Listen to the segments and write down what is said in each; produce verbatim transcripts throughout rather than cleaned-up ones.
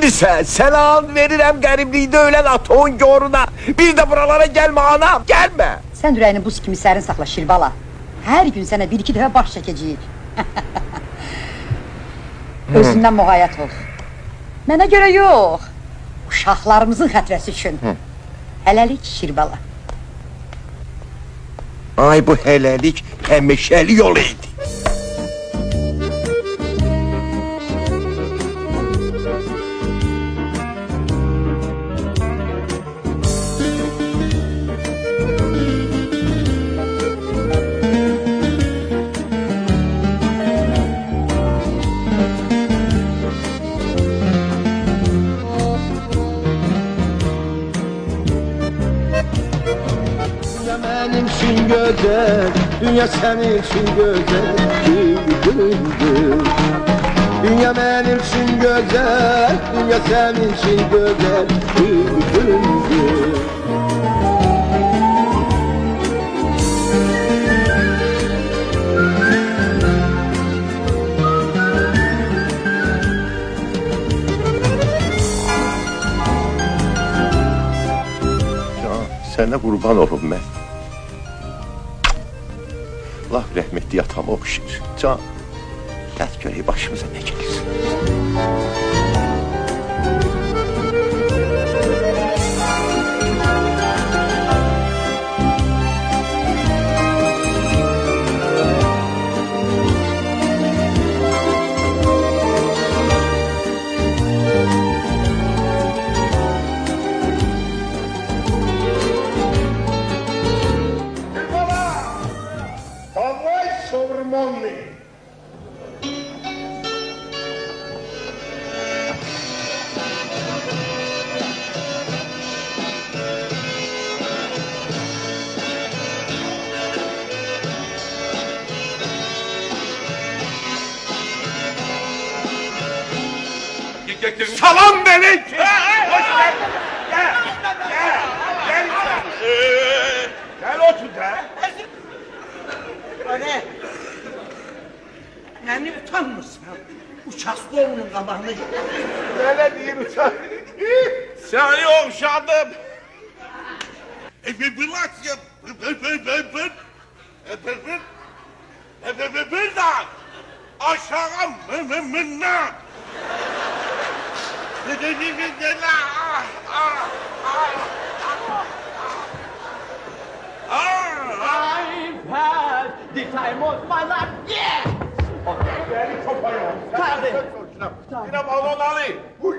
bilirsən, səlan verirəm qəriblikdə ölən atağın goruna. Bir də buralara gəlmə anam, gəlmə. Sən ürəyini buz kimi sərin saxla Şirvala. Hər gün sənə bir-iki dəfə baş çəkəcəyik. Özündən müğayət ol. Mənə görə yox. Uşaqlarımızın xətrəsi üçün. Hələlik Şirvala. Ay bu hələlik həmişəli yol idi. Güzel, dünya senin için güzel, güldür. Dünya benim için güzel, dünya senin için güzel, güldür. Sənə qurban olum mən. Allah rəhmətli atama oxşayır. Can, yat görək başımıza nə gəlir. Salam melek! Hoş geldin! Gel! Gel! Gel sen! Gel otur da! Öyle! Yani utanmırsan, uçak stolunun kabağını yedin. Öyle değil uçak! Seni okşadım! Bırak ya! Bır bır bır bır! Bır bır! Bır bır bır da! Aşağı mı mı mı mı! I've had the time of my life, yeah! Beni koparıyor. Tabii. Yine balon alayım.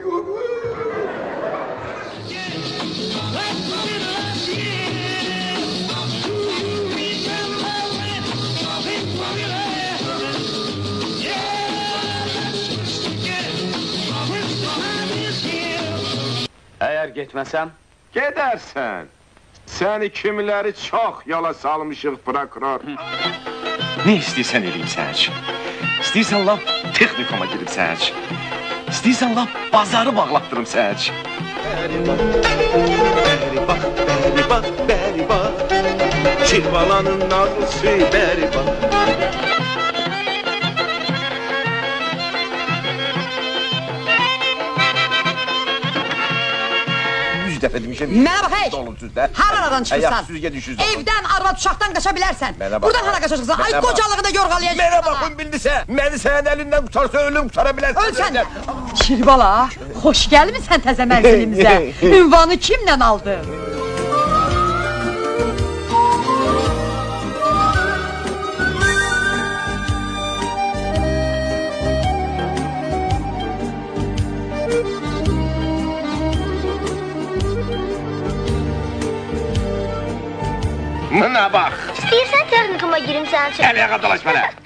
Əgər getməsəm, gedərsən. Səni kimiləri çox yola salmışıq, prokuror. Ne istəyirsən eləyim sənə üçün? İstəyirsən laf texnikoma girib sənə üçün? İstəyirsən laf bazarı bağlatdırım sənə üçün? Bəri bax, bəri bax, bəri bax, Şirvalanın nazlısı bəri bax. Yüz dəfə demişəm. Mənə bax, hey! Dolunsuz da. Har aradan çıxırsan? Ayak süzgə düşürsən. Evdən, arvad, uşaqdan qaça bilərsən. Mənə bax. Buradan hara qaçacaqsan? Ay, qocalığı da yorğalayacaqsan. Mənə baxın bildisə, məni sənin əlindən qutarsa ölüm qutara bilərsən. Ölsən. Şirvala, xoş gəlmirsən təzə mənzilimizə. Ünvanı kimlə aldı? Mənə bax. İstəyirsən texnikama girim sənin üçün. Gəl yağa dolaş mənə.